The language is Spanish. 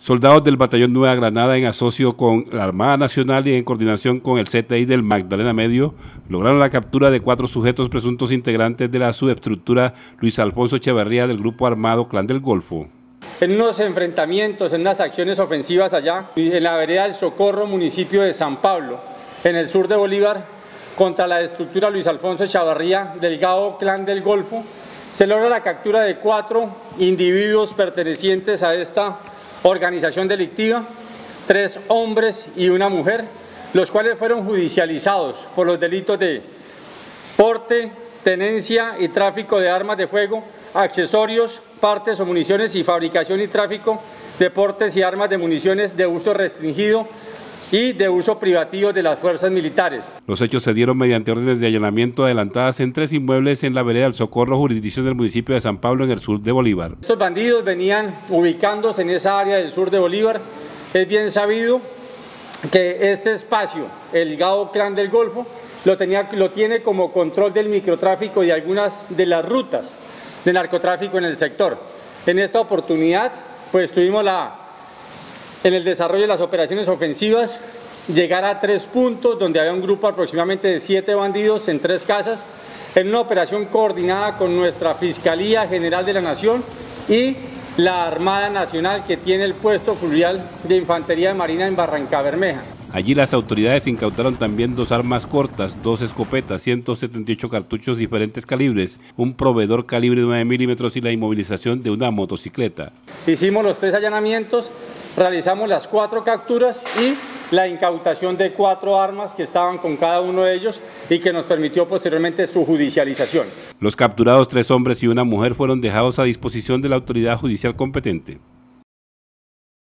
Soldados del Batallón Nueva Granada, en asocio con la Armada Nacional y en coordinación con el CTI del Magdalena Medio, lograron la captura de 4 sujetos presuntos integrantes de la subestructura Luis Alfonso Echeverría del Grupo Armado Clan del Golfo. En unos enfrentamientos, en unas acciones ofensivas allá, en la vereda del Socorro, municipio de San Pablo, en el sur de Bolívar, contra la estructura Luis Alfonso Echeverría del GAO Clan del Golfo, se logra la captura de 4 individuos pertenecientes a esta organización delictiva, 3 hombres y una mujer, los cuales fueron judicializados por los delitos de porte, tenencia y tráfico de armas de fuego, accesorios, partes o municiones y fabricación y tráfico de portes y armas de municiones de uso restringido y de uso privativo de las fuerzas militares. Los hechos se dieron mediante órdenes de allanamiento adelantadas en 3 inmuebles en la vereda del Socorro, jurisdicción del municipio de San Pablo, en el sur de Bolívar. Estos bandidos venían ubicándose en esa área del sur de Bolívar. Es bien sabido que este espacio, el GAO Clan del Golfo, lo tiene como control del microtráfico y de algunas de las rutas de narcotráfico en el sector. En esta oportunidad, pues tuvimos en el desarrollo de las operaciones ofensivas, llegar a 3 puntos donde había un grupo aproximadamente de 7 bandidos en 3 casas, en una operación coordinada con nuestra Fiscalía General de la Nación y la Armada Nacional, que tiene el puesto fluvial de Infantería de Marina en Barrancabermeja. Allí las autoridades incautaron también 2 armas cortas, 2 escopetas, 178 cartuchos diferentes calibres, un proveedor calibre 9 milímetros y la inmovilización de una motocicleta. Hicimos los 3 allanamientos, realizamos las 4 capturas y la incautación de 4 armas que estaban con cada uno de ellos y que nos permitió posteriormente su judicialización. Los capturados 3 hombres y una mujer fueron dejados a disposición de la autoridad judicial competente.